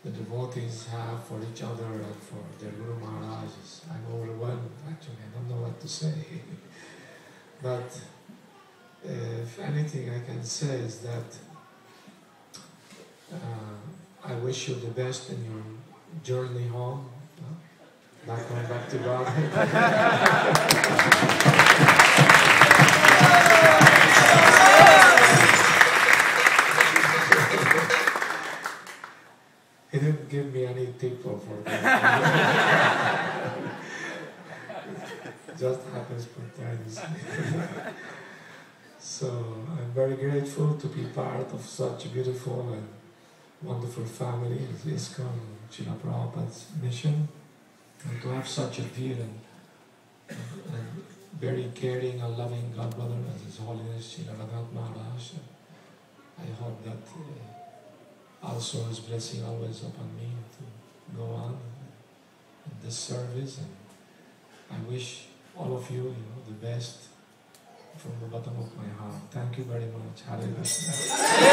the devotees have for each other and for their Guru Maharajas. I'm overwhelmed, actually. I don't know what to say. But if anything I can say is that I wish you the best in your journey home, back home, back to God. He didn't give me any tip for that. Just happens spontaneously. So I'm very grateful to be part of such a beautiful and wonderful family as ISKCON, Srila Prabhupada's mission, and to have such a dear and very caring and loving godbrother as His Holiness Srila Raghunath Maharaj. I hope that also His blessing always upon me to go on in this service, and I wish all of you, the best from the bottom of my heart. Thank you very much. Hare Krishna.